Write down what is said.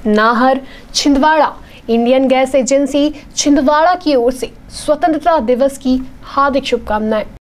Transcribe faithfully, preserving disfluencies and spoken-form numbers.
Nahar, Chhindwara. Indian gas agency Chhindwara की ओर से स्वतंत्रता दिवस की हार्दिक शुभकामनाएं।